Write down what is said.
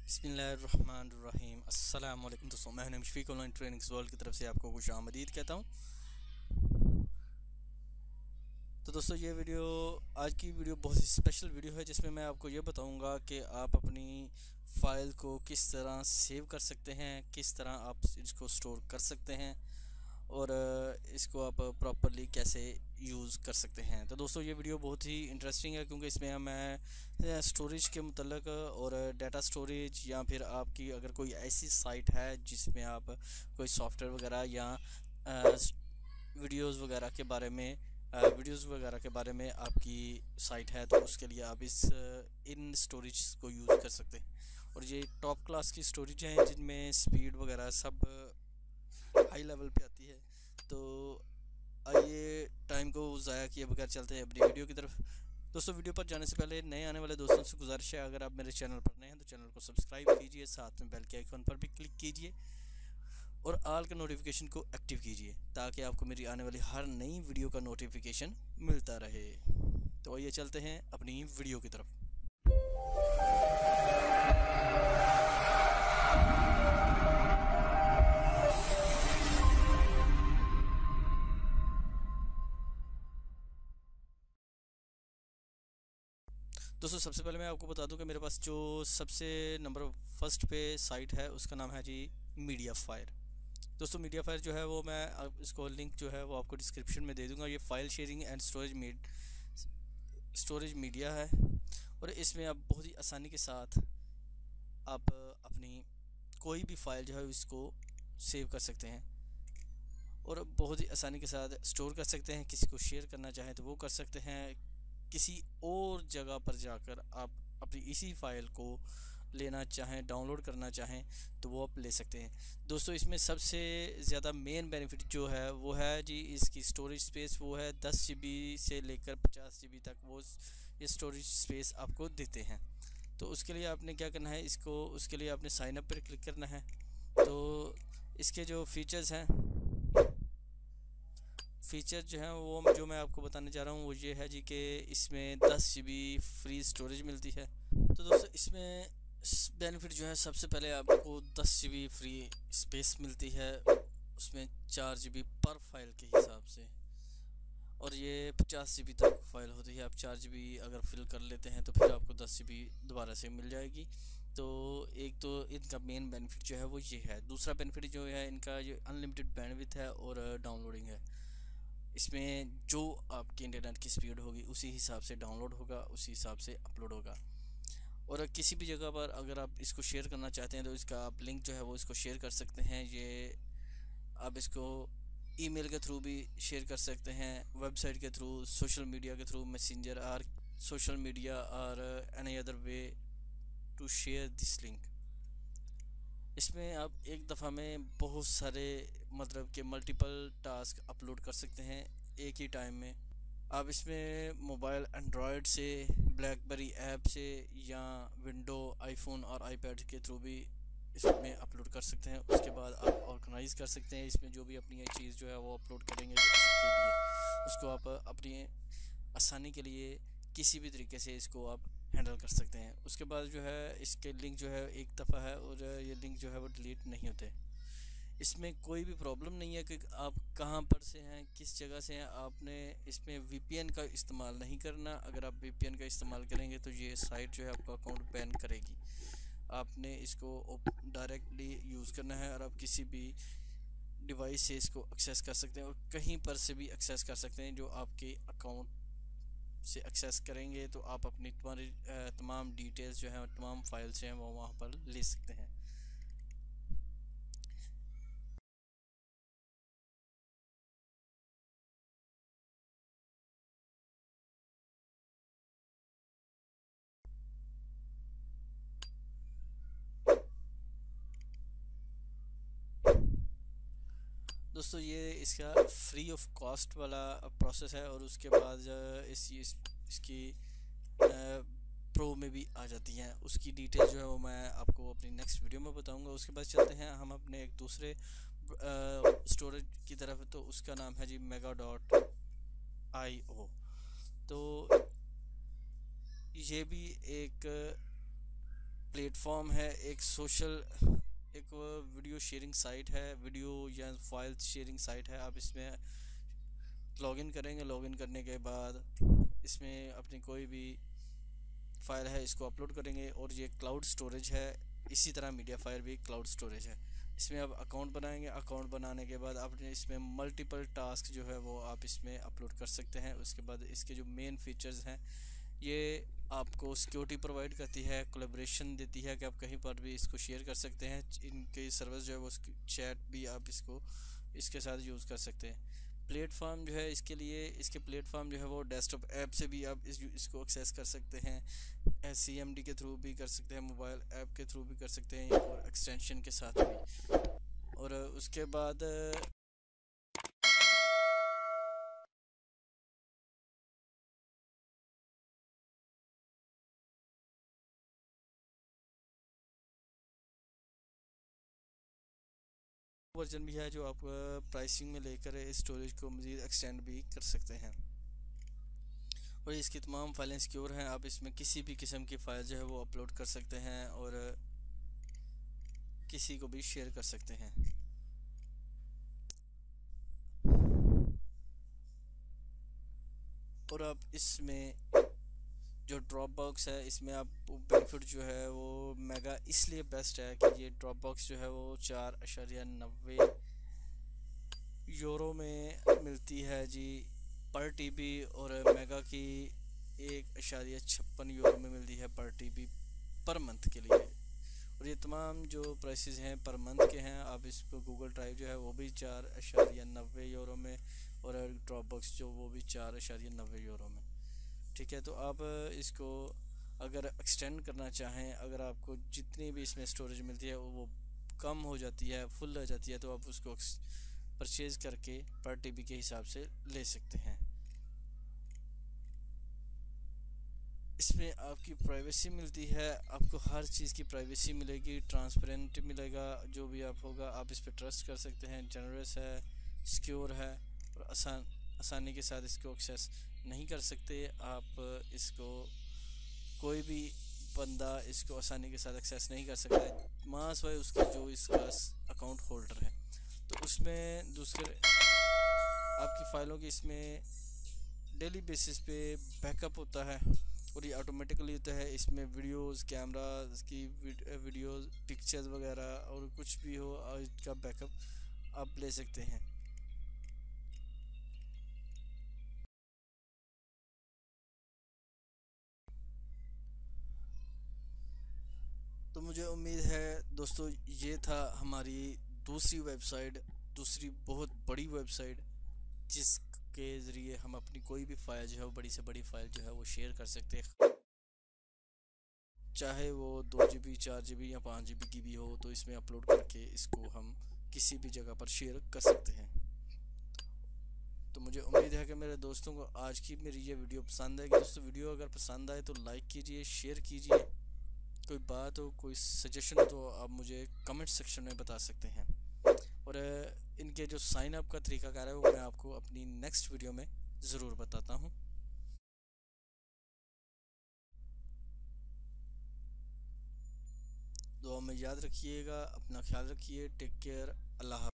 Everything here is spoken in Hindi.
बिस्मिल्लाहिर्रहमानिर्रहीम। अस्सलाम वालेकुम दोस्तों, मैं हूं शफीक ऑनलाइन ट्रेनिंग्स वर्ल्ड की तरफ से आपको खुश आमदीद कहता हूं। तो दोस्तों ये वीडियो आज की वीडियो बहुत ही स्पेशल वीडियो है, जिसमें मैं आपको ये बताऊंगा कि आप अपनी फ़ाइल को किस तरह सेव कर सकते हैं, किस तरह आप इसको स्टोर कर सकते हैं और इसको आप प्रॉपरली कैसे यूज़ कर सकते हैं। तो दोस्तों ये वीडियो बहुत ही इंटरेस्टिंग है, क्योंकि इसमें मैं स्टोरेज के मुतल्लिक और डाटा स्टोरेज या फिर आपकी अगर कोई ऐसी साइट है जिसमें आप कोई सॉफ्टवेयर वगैरह या वीडियोज़ वगैरह के बारे में आपकी साइट है, तो उसके लिए आप इन स्टोरेज को यूज़ कर सकते हैं। और ये टॉप क्लास की स्टोरेज हैं जिनमें स्पीड वगैरह सब हाई लेवल पे आती है। तो आइए टाइम को ज़ाया किए बगैर चलते हैं अपनी वीडियो की तरफ। दोस्तों वीडियो पर जाने से पहले नए आने वाले दोस्तों से गुजारिश है, अगर आप मेरे चैनल पर नए हैं तो चैनल को सब्सक्राइब कीजिए, साथ में बेल के आइकन पर भी क्लिक कीजिए और ऑल के नोटिफिकेशन को एक्टिव कीजिए, ताकि आपको मेरी आने वाली हर नई वीडियो का नोटिफिकेशन मिलता रहे। तो आइए चलते हैं अपनी वीडियो की तरफ। दोस्तों सबसे पहले मैं आपको बता दूं कि मेरे पास जो सबसे नंबर फर्स्ट पे साइट है उसका नाम है जी मीडियाफायर। दोस्तों मीडियाफायर जो है वो मैं इसको लिंक जो है वो आपको डिस्क्रिप्शन में दे दूंगा। ये file sharing and storage media है और इसमें आप बहुत ही आसानी के साथ आप अपनी कोई भी फाइल जो है इसको सेव कर सकते हैं और बहुत ही आसानी के साथ स्टोर कर सकते हैं। किसी को शेयर करना चाहें तो वो कर सकते हैं, किसी और जगह पर जाकर आप अपनी इसी फाइल को लेना चाहें, डाउनलोड करना चाहें तो वो आप ले सकते हैं। दोस्तों इसमें सबसे ज़्यादा मेन बेनिफिट जो है वो है जी इसकी स्टोरेज स्पेस। वो है 10 GB से लेकर 50 GB तक वो ये स्टोरेज स्पेस आपको देते हैं। तो उसके लिए आपने क्या करना है, उसके लिए आपने साइन अप पर क्लिक करना है। तो इसके जो फीचर्स जो हैं वो जो मैं आपको बताने जा रहा हूँ वो ये है जी कि इसमें 10 GB फ्री स्टोरेज मिलती है। तो दोस्तों इसमें बेनिफिट जो है, सबसे पहले आपको 10 GB फ्री स्पेस मिलती है, उसमें 4 GB पर फाइल के हिसाब से, और ये 50 GB तक फाइल होती है। आप 4 GB अगर फिल कर लेते हैं तो फिर आपको 10 GB दोबारा से मिल जाएगी। तो एक तो इनका मेन बेनिफिट जो है वो ये है। दूसरा बेनिफिट जो है इनका ये अनलिमिटेड बैंडविड्थ है और डाउनलोडिंग है। इसमें जो आपकी इंटरनेट की स्पीड होगी उसी हिसाब से डाउनलोड होगा, उसी हिसाब से अपलोड होगा। और किसी भी जगह पर अगर आप इसको शेयर करना चाहते हैं तो इसका आप लिंक जो है वो इसको शेयर कर सकते हैं। ये आप इसको ईमेल के थ्रू भी शेयर कर सकते हैं, वेबसाइट के थ्रू, सोशल मीडिया के थ्रू, मैसेंजर और सोशल मीडिया और any other way to share this link. इसमें आप एक दफ़ा में बहुत सारे मतलब के मल्टीपल टास्क अपलोड कर सकते हैं एक ही टाइम में। आप इसमें मोबाइल एंड्रॉयड से, ब्लैकबेरी ऐप से या विंडो, आईफोन और आईपैड के थ्रू भी इसमें अपलोड कर सकते हैं। उसके बाद आप ऑर्गेनाइज़ कर सकते हैं इसमें जो भी अपनी चीज़ जो है वो अपलोड करेंगे उसके लिए, उसको आप अपनी आसानी के लिए किसी भी तरीके से इसको आप हैंडल कर सकते हैं। उसके बाद जो है इसके लिंक जो है एक दफ़ा है और ये लिंक जो है वो डिलीट नहीं होते। इसमें कोई भी प्रॉब्लम नहीं है कि आप कहाँ पर से हैं, किस जगह से हैं। आपने इसमें VPN का इस्तेमाल नहीं करना। अगर आप VPN का इस्तेमाल करेंगे तो ये साइट जो है आपका अकाउंट बैन करेगी। आपने इसको डायरेक्टली यूज़ करना है और आप किसी भी डिवाइस से इसको एक्सेस कर सकते हैं और कहीं पर से भी एक्सेस कर सकते हैं। जो आपके अकाउंट से एक्सेस करेंगे तो आप अपनी तमाम डिटेल्स जो हैं, तमाम फाइल्स हैं वो वहाँ पर ले सकते हैं। दोस्तों ये इसका फ्री ऑफ कॉस्ट वाला प्रोसेस है और उसके बाद इसकी प्रो में भी आ जाती हैं। उसकी डिटेल जो है वो मैं आपको अपनी नेक्स्ट वीडियो में बताऊंगा। उसके बाद चलते हैं हम अपने एक दूसरे स्टोरेज की तरफ। तो उसका नाम है जी mega.io। तो ये भी एक प्लेटफॉर्म है, एक सोशल, एक वीडियो शेयरिंग साइट है, वीडियो या फाइल शेयरिंग साइट है। आप इसमें लॉगिन करेंगे, लॉगिन करने के बाद इसमें अपनी कोई भी फाइल है इसको अपलोड करेंगे। और ये क्लाउड स्टोरेज है, इसी तरह मीडिया फायर भी क्लाउड स्टोरेज है। इसमें आप अकाउंट बनाएंगे, अकाउंट बनाने के बाद आपने इसमें मल्टीपल टास्क जो है वो आप इसमें अपलोड कर सकते हैं। उसके बाद इसके जो मेन फीचर्स हैं, ये आपको सिक्योरिटी प्रोवाइड करती है, कोलैबोरेशन देती है कि आप कहीं पर भी इसको शेयर कर सकते हैं। इनके सर्विस जो है वो चैट भी आप इसको इसके साथ यूज़ कर सकते हैं। प्लेटफॉर्म जो है इसके लिए, इसके प्लेटफॉर्म जो है वो डेस्कटॉप ऐप से भी आप इसको एक्सेस कर सकते हैं, CMD के थ्रू भी कर सकते हैं, मोबाइल ऐप के थ्रू भी कर सकते हैं, और एक्सटेंशन के साथ भी। और उसके बाद वर्जन भी है जो आप प्राइसिंग में लेकर स्टोरेज को मज़ीद एक्सटेंड भी कर सकते हैं। और इसकी तमाम फाइलें सिक्योर हैं, आप इसमें किसी भी किस्म की फ़ाइल जो है वो अपलोड कर सकते हैं और किसी को भी शेयर कर सकते हैं। और आप इसमें जो ड्रॉप बॉक्स है, इसमें आप बेनिफिट जो है वो मेगा इसलिए बेस्ट है कि ये ड्रॉप बॉक्स जो है वो 4.90 यूरो में मिलती है जी पर टीबी, और मेगा की 1.56 यूरो में मिलती है पर टीबी पर मंथ के लिए। और ये तमाम जो प्राइसेस हैं पर मंथ के हैं। आप इसको गूगल ड्राइव जो है वो भी 4.90 यूरो में, और ड्रॉप बॉक्स जो वो भी 4.90 यूरो में। ठीक है, तो आप इसको अगर एक्सटेंड करना चाहें, अगर आपको जितनी भी इसमें स्टोरेज मिलती है वो कम हो जाती है, फुल हो जाती है, तो आप उसको परचेज़ करके पर टीबी के हिसाब से ले सकते हैं। इसमें आपकी प्राइवेसी मिलती है, आपको हर चीज़ की प्राइवेसी मिलेगी, ट्रांसपेरेंट मिलेगा। जो भी आप होगा आप इस पर ट्रस्ट कर सकते हैं। जनरस है, सिक्योर है, और आसानी के साथ इसको एक्सेस नहीं कर सकते आप। इसको कोई भी बंदा इसको आसानी के साथ एक्सेस नहीं कर सकता है, मास वाई उसका जो इसका अकाउंट होल्डर है। तो उसमें दूसरे आपकी फ़ाइलों की इसमें डेली बेसिस पे बैकअप होता है, और ये ऑटोमेटिकली होता है। इसमें वीडियोस, कैमरास की वीडियोस, पिक्चर्स वगैरह और कुछ भी हो, इसका बैकअप आप ले सकते हैं। तो मुझे उम्मीद है दोस्तों, ये था हमारी दूसरी वेबसाइट, दूसरी बहुत बड़ी वेबसाइट, जिसके ज़रिए हम अपनी कोई भी फ़ाइल जो है वो बड़ी से बड़ी फ़ाइल जो है वो शेयर कर सकते हैं, चाहे वो 2 GB, 4 GB या 5 GB की भी हो। तो इसमें अपलोड करके इसको हम किसी भी जगह पर शेयर कर सकते हैं। तो मुझे उम्मीद है कि मेरे दोस्तों को आज की मेरी ये वीडियो पसंद आएगी। दोस्तों, वीडियो अगर पसंद आए तो लाइक कीजिए, शेयर कीजिए। कोई बात हो, कोई सजेशन हो तो आप मुझे कमेंट सेक्शन में बता सकते हैं। और इनके जो साइन अप का तरीकाकार है वो मैं आपको अपनी नेक्स्ट वीडियो में ज़रूर बताता हूँ। दुआ में याद रखिएगा, अपना ख्याल रखिए। टेक केयर, अल्लाह।